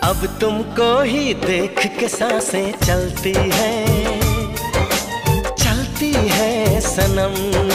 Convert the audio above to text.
अब तुमको ही देख के सांसें चलती है सनम।